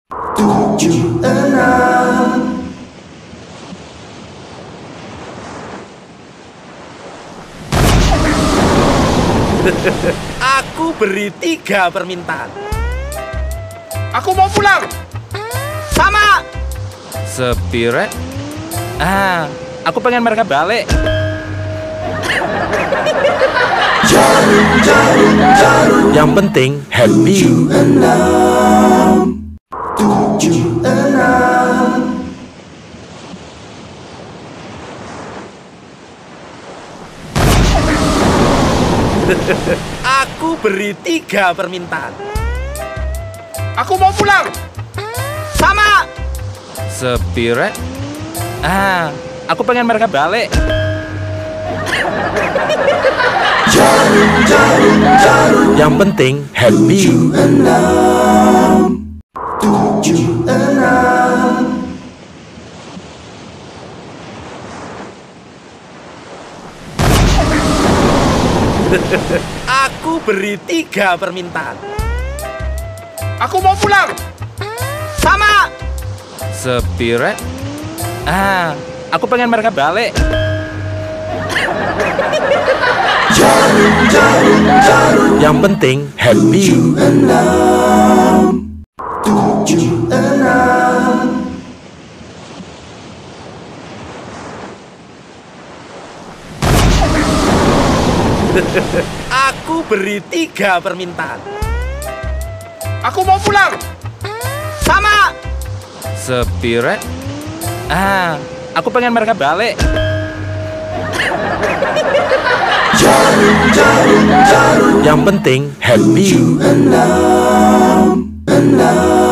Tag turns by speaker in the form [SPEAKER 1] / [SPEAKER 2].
[SPEAKER 1] tujuh, enam.
[SPEAKER 2] Aku beri 3 permintaan.
[SPEAKER 3] Aku mau pulang.
[SPEAKER 2] Sama. Spirit. Aku pengen mereka balik.
[SPEAKER 1] Jarum, jarum, jarum.
[SPEAKER 2] Yang penting happy.
[SPEAKER 1] 7, 6.
[SPEAKER 2] Aku beri 3 permintaan.
[SPEAKER 3] Aku mau pulang.
[SPEAKER 2] Sama. Spirit. Aku pengen mereka balik.
[SPEAKER 1] Jarum, jarum, jarum.
[SPEAKER 2] Yang penting happy.
[SPEAKER 1] 7, 6.
[SPEAKER 2] Aku beri 3 permintaan.
[SPEAKER 3] Aku mau pulang.
[SPEAKER 2] Sama. Spirit. Aku pengen mereka balik.
[SPEAKER 1] Jarum, jarum, jarum.
[SPEAKER 2] Yang penting happy.
[SPEAKER 1] 7, 6.
[SPEAKER 2] Aku beri 3 permintaan.
[SPEAKER 3] Aku mau pulang.
[SPEAKER 2] Sama. Spirit. Aku pengen mereka balik.
[SPEAKER 1] Jarum, jarum, jarum.
[SPEAKER 2] Yang penting happy.
[SPEAKER 1] 6.